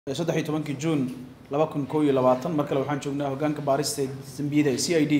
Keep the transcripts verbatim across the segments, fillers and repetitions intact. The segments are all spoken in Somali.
saddex iyo tobankii June laba kun kow iyo labaatan markale waxaan joognaa hoggaanka baarista dambiyada C I D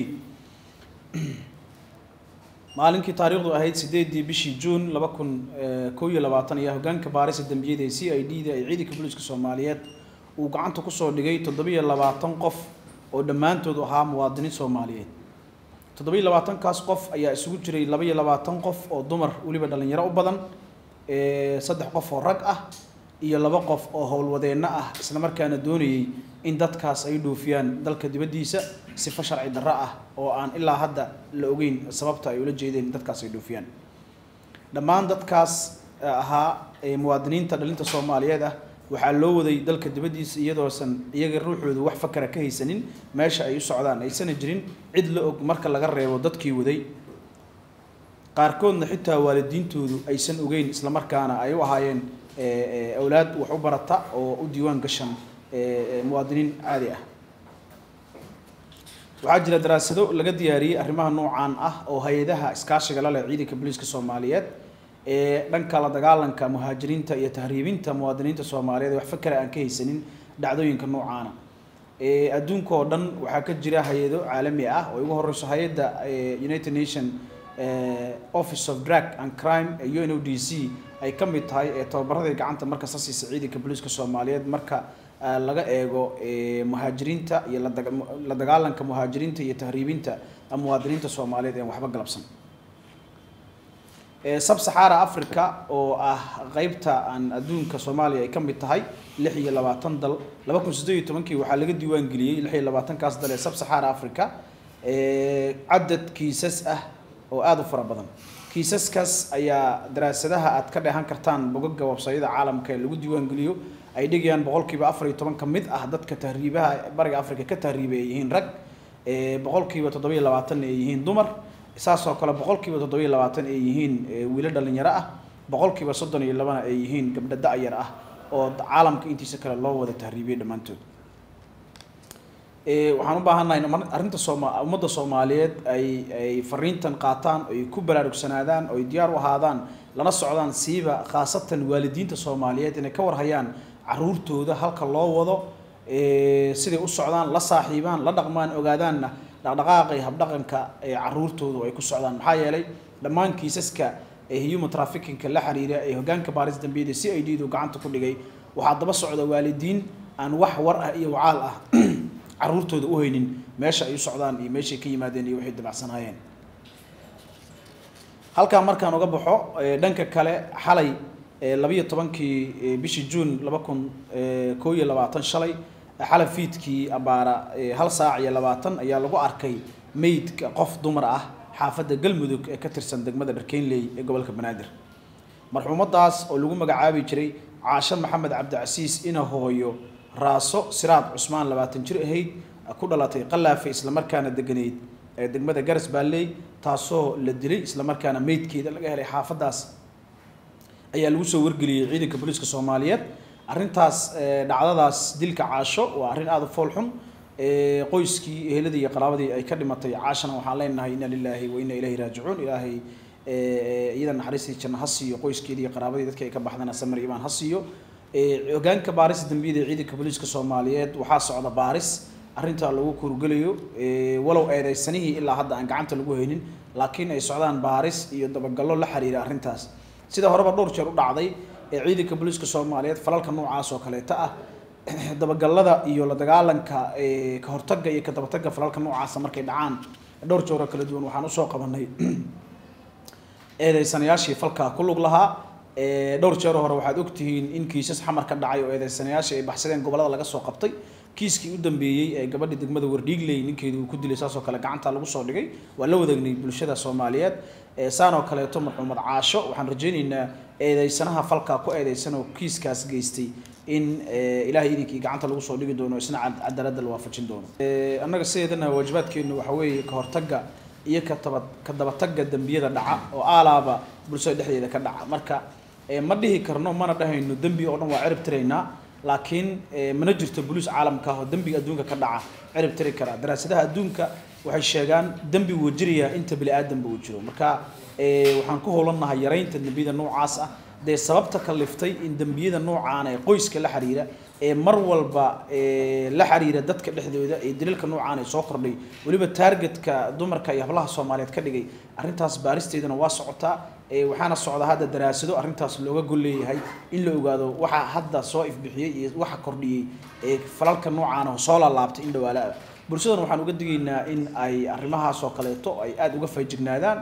maalinkii taariikhdu ahayd sideedii bishii June laba kun kow iyo labaatan ayaa hoggaanka baarista dambiyada C I D da ay ciidanka booliska Soomaaliyeed uu gacanta ku soo dhigay toddoba iyo labaatan qof oo dhammaantood ahaa muwaadiniin Soomaaliyeed toddoba iyo labaatan kaas qof ayaa isugu jiray laba iyo labaatan qof oo dumar waliba dhalinyaro u badan ee saddex qof oo rag ah iyo laba qof oo howlwadeena ah isla markaana doonayay in dadkaas ay dhoofiyaan dalka dibadiisa sifa sharci darro ah oo aan ilaa hadda la ogeyn sababta ay ula jeedeen dadkaas ay dhoofiyaan dhammaan dadkaas ahaa ee muwaadiniinta dhalinta Soomaaliyeed ah waxaa loo waday dalka dibadiisa iyadoo san iyaga ruuxoodu wax fakara ka haysanin meesha ay u socdaan aysan jirin cid la og marka laga reebo dadkii waday qaarkoodna xitaa waalidiintoodu aysan ogeyn isla markaana ay u ahaayeen أولاد وحبرتا أو ديوان قشن مواطنين عادية وعجل دراسته لقد ياري أرمها نوعان أه أو هيدها إسكاشة قال عيدي كبوليس كصوماليات لأن كلا دجالن كمهاجرين تا يتهريبين تا مواطنين الصوماليات وحفكر أن كي سنين دعوين كنوعان أدون كودن وحكت جرا هيدو عالمي أه ويوه الرئيس هيدا United Nations Office of Drug and Crime U N O D C ay ka mid tahay ee tababarada gacanta marka saasi ciidanka booliska Soomaaliyeed marka laga eego muhaajiriinta iyo la dagaalanka muhaajiriinta iyo tahriibinta muwaadiniinta Soomaaliyeed ee waxba galabsan ee Sub-Sahara Africa oo ah qaybta aan adduunka Soomaaliya ay ka mid tahay lix iyo labaatan dal laba kun siddeed iyo toban waxaa laga diiwaan geliyay lix iyo labaatan kaas dal ee Sub-Sahara Africa ee cadad kiisas ah oo aad u fara badan kiisaskaas ayaa daraasadaha aad ka dheehan kartaan bogagga website-yada caalamka ee lagu diiwaan geliyo ay dhigayaan boqolkiiba afar iyo toban ka mid ah dadka tahriibaha bariga Afrika ka tahriibay yihiin rag ee boqolkiiba toddoba iyo labaatan ay yihiin dumar isaas oo kale boqolkiiba toddoba iyo labaatan ay yihiin wiilal dhalinyaro ah boqolkiiba soddon iyo laba ay yihiin gabdho da'yar ah oo caalamka intiisa kale loo wada tahriibay dhamaantood ee waxaan u baahanahay arinta Soomaaliya ummadda Soomaaliyeed ay ay fariintan qaataan oo ay ku baraarugsanaadaan oo ay diyaar u ahaadaan lana socdaan siiba khaasatan waalidiinta Soomaaliyeed inay ka warhayaan caruurtooda halka loo wado ee sidii u socdaan la saaxiibaan la dhaqmaan ogaadaanna dhaqdhaqaaqay hab dhaqanka ee caruurtoodu ay ku socdaan maxaa yeelay dhammaan kiisaska ee human trafficking la xiriira ee hoggaanka baaris dambiyada C I D du gacanta ku dhigay waxa daba socda waalidiin aan wax war ah iyo wacaal ah caruurtooda u haynin meesha ay u socdaan iyo meesha ka yimaadeen iyo wixii dabacsanayeen halka markaan uga baxo dhanka kale xalay laba iyo tobankii bishii June laba kun kow iyo labaatan shalay xalay fiidkii abaara hal saac iyo labaatan ayaa lagu arkay meydka qof dumar ah xaafadda Galmudug ee ka tirsan degmada Dharkeenley ee gobolka Banaadir marxuumadaas oo lagu magacaabi jiray Caasha Maxamed Cabdicasiis ina hooyo raaso siraad Cusmaan labaatan jir ahayd ku dhalatay Qalaafe isla markaana deganeed ee degmada Garas Baalley taasoo la dilay isla markaana meydkeeda laga helay xaafadaas ayaa lagu soo wargeliyay ciidanka booliska Soomaaliyeed arintaas dhacdadaas dilka Caasho waa arin aad u fool xun ee qoyskii eheladii iyo qaraabadii ay ka dhimatay Caashana waxaan leenahay inna lillahi wa inna ilayhi raaji'uun ilaahay ee iyada naxariistii janno ha siiyo qoyskeedii iyo qaraabadii dadka ay ka baxdana samir iimaan ha siiyo ee hoggaanka baaris dambiyada ciidanka booliska Soomaaliyeed waxa socda baaris arinta lagu kurgalayo ee walow eedeysanihii ilaa hadda aan gacanta lagu haynin laakiin ay socdaan baaris iyo dabagallo la xiriira arintaas sida horeba dhowr jeer u dhacday ee ciidanka booliska Soomaaliyeed falalka noocaas oo kale ah dabagallada iyo la dagaalanka ee ka hortagga iyo ka dabatagga falalka noocaas markay dhacaan dhowr jeer kala duwan waxaan u soo qabanay eedeysanayaashii falka ku lug lahaa ee dhowr jeer hore waxaad ogtihiin in kiisas xamar ka dhacay oo eedeysanayaasha ay baxsadeen gobolada laga soo qabtay kiiskii u dambeeyay ee gabadha degmada Wardhiigley ninkeedu uu ku dilay saas oo kale gacanta lagu soo dhigay waa la wadagnay bulshada Soomaaliyeed ee saan oo kale Maxamed Caasho waxaan rajaynaynaa eedeysanaha falka ku eedeysan oo kiiskaas geystay in ilaahay idinkii gacanta lagu soo dhigi doono isna cadaalad la waafajin doono ee annaga sideedana waajibaadkeenu waxa weeye ka hortagga iyo ka tabad ka dabatagga dambiyada dhaca oo aalaaba bulshada dhexdeeda ka dhaca marka ma dhihi karno mana dhahayno dambi oo dhan waa cirib tiraynaa laakiin mana jirto booliis caalamka oo dambiga adduunka ka dhaca cirib tiri kara daraasadaha adduunka waxay sheegaan dambi uu jiriyaa inta bili aadan uu jiro marka waxaan ku howlanahay yareynta dambiyada noocaas ah de sababta kaliftay in dambiyada noocaan ay qoyska la xiriira mar walba la xiriira dadka dhexdooda ee dilalka noocaan ay soo kordhay waliba targetka dumarka iyo hablaha Soomaaliyeed ka dhigay arintaas baaristeeduna waa socotaa waxaana socda hadda daraasado arintaas looga goleeyahay in la ogaado waxa hadda soo ifbixiyay iyo waxa kordhiyay ee falalka noocaan ah soo laabtay in dhawaala bulshada waxaan uga digaynaa in ay arrimahaas oo kaleeto ay aad uga feejignaadaan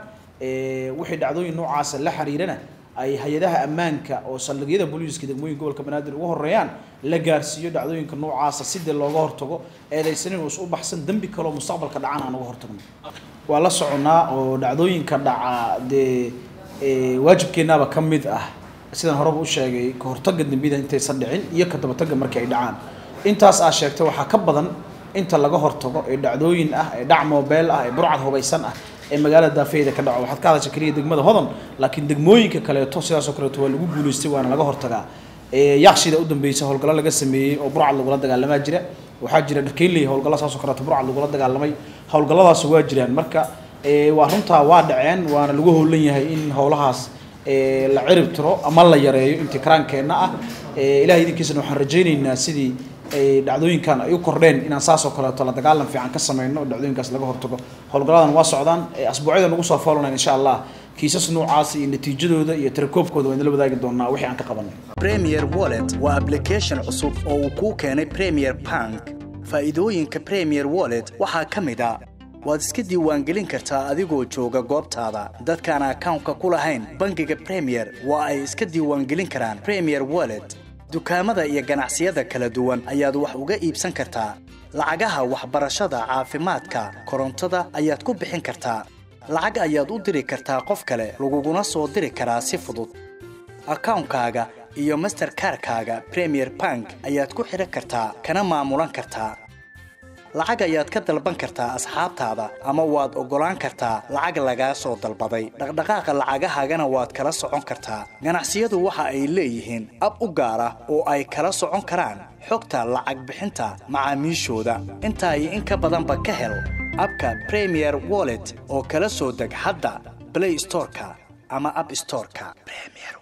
ee wixii dhacdooyin noocaas la xiriirana ay hay'adaha ammaanka oo saldhigyada booliiska degmooyinka gobolka Banaadir ugu horeeyaan la gaarsiiyo dhacdooyinka noocaas sidii looga hortago eedaysan inuu u baxsan dambi kale oo mustaqbalka dhacana aan uga hortagno waa la soconaa oo dhacdooyinka dhaca de ee waajibkeenaba kamid ah sidaan hore u sheegay ka hortagga dambiyada intay sadhicin iyo ka daba tagga markay dhacaan intaas aa sheegtay waxa ka badan inta laga hortago ee dhacdooyin ah ee dhac mobile ah ee burcad hubaysan ah ee magaalada daafeeda ka dhaco waxaad ka hadashay kaliya degmada hodan laakiin degmooyinka kale to sidaas oo kale waa lagu guuleystay waana laga hortagaa ee yaqshida u dambeysay howlgalo laga sameeyay oo burcad lagu la dagaalama jira waxa jira dharkeelay howlgalo saas oo kale burcad lagu la dagaalamay howlgaladaas waa jiraan marka ee waa runta waa dhaceen waana lagu howlan yahay in howlahaas ee la cirib tiro ama la yareeyo intikraankeenna ah ee ilaahay idinkiisana waxaan rajaynaynaa sidii ay dhacdooyinkan ay u kordheen inaan saas oo kale la dagaalan fiican ka sameeyno dhacdooyinkaas laga hortago howlgaladan waa socdaan asbuucyada nagu soo faalonay insha Allah kiisas noocaas iyo natiijadooda iyo tirakoobkooda waan la wadaagi doonaa wixii aan ka qabanay Premier Wallet waa application cusub oo uu ku keenay Premier Bank faa'iidooyinka Premier Wallet waxaa kamid ah waad iska diiwaangelin kartaa adigoo jooga goobtaada dadkaan account-ka ku lahayn bangiga Premier waa ay iska diiwaangelin karaan Premier Wallet dukaamada iyo ganacsiyada kala duwan ayaad wax uga iibsan kartaa lacagaha waxbarashada caafimaadka korontada ayaad ku bixin kartaa lacag ayaad u diri kartaa qof kale laguguna soo diri karaa si fudud account-kaaga iyo Mastercard-kaaga Premier Bank ayaad ku xiran kartaa kana maamulan kartaa lacag ayaad ka dalban kartaa asxaabtaada ama waad ogolaan kartaa lacag laga soo dalbaday dhaqdhaqaaqa lacagahagana waad kala socon kartaa ganacsiyadu waxa ay leeyihiin ab u gaar ah oo ay kala socon karaan xogta lacag bixinta macaamiishooda inta ay in ka badanba ka hel abka Premier Wallet oo kala soo deg hadda Play Store-ka ama App Store-ka Premier